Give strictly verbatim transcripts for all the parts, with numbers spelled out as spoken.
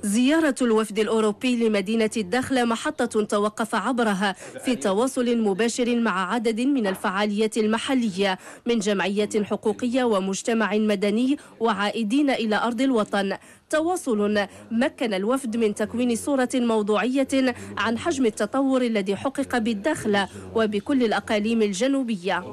زيارة الوفد الأوروبي لمدينة الداخلة محطة توقف عبرها في تواصل مباشر مع عدد من الفعاليات المحلية من جمعيات حقوقية ومجتمع مدني وعائدين إلى أرض الوطن. تواصل مكن الوفد من تكوين صورة موضوعية عن حجم التطور الذي حقق بالداخلة وبكل الأقاليم الجنوبية.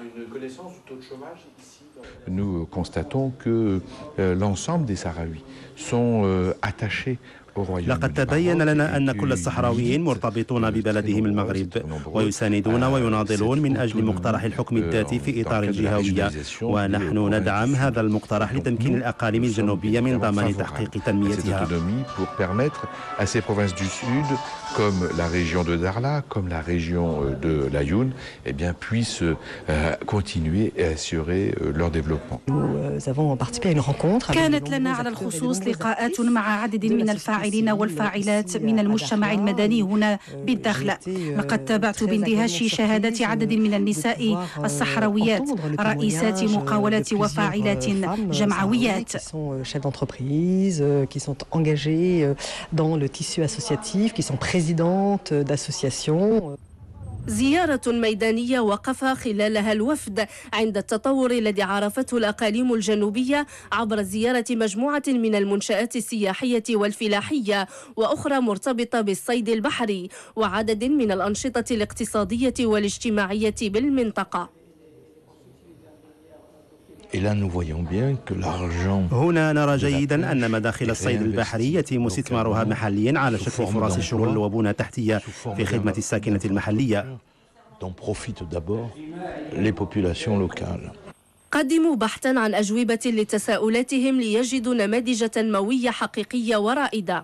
Nous constatons que euh, l'ensemble des Sahraouis sont euh, attachés. لقد تبين لنا أن كل الصحراويين مرتبطون ببلدهم المغرب ويساندون ويناضلون من أجل مقترح الحكم الذاتي في إطار الجهوية، ونحن ندعم هذا المقترح لتمكين الأقاليم الجنوبية من ضمان تحقيق تنميتها. comme la région de Darla, comme la région de l'Aïoun, eh bien, puissent euh, continuer et assurer euh, leur développement. كانت لنا على الخصوص لقاءات مع عدد من الفاعلين والفاعلات من المجتمع المدني هنا بالداخل. لقد تابعت باندهاش شهادات عدد من النساء الصحراويات رئيسات مقاولات وفاعلات جمعويات. زيارة ميدانية وقف خلالها الوفد عند التطور الذي عرفته الأقاليم الجنوبية عبر زيارة مجموعة من المنشآت السياحية والفلاحية وأخرى مرتبطة بالصيد البحري وعدد من الأنشطة الاقتصادية والاجتماعية بالمنطقة. هنا نرى جيدا أن مداخل الصيد البحري يتم استثمارها محليا على شكل فرص الشغل وبنى تحتية في خدمة الساكنة المحلية. قدموا بحثا عن أجوبة لتساؤلاتهم ليجدوا نماذج تنموية حقيقية ورائدة.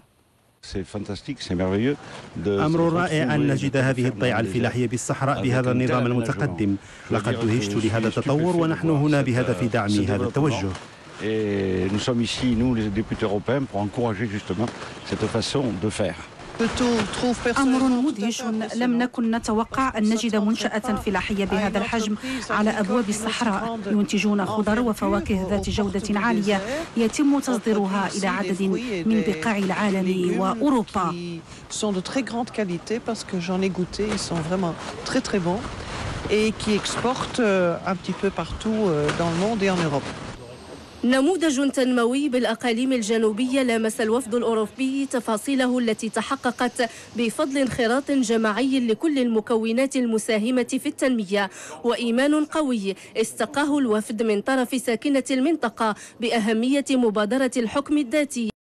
أمر رائع أن نجد هذه الضيعة الفلاحية بالصحراء بهذا النظام المتقدم. لقد دهشت لهذا التطور ونحن هنا بهدف دعم هذا التوجه. أمر مدهش، لم نكن نتوقع أن نجد منشأة فلاحية بهذا الحجم على أبواب الصحراء. ينتجون خضر وفواكه ذات جودة عالية يتم تصديرها إلى عدد من بقاع العالم وأوروبا. نموذج تنموي بالأقاليم الجنوبية لامس الوفد الأوروبي تفاصيله التي تحققت بفضل انخراط جماعي لكل المكونات المساهمة في التنمية وإيمان قوي استقاه الوفد من طرف ساكنة المنطقة بأهمية مبادرة الحكم الذاتي.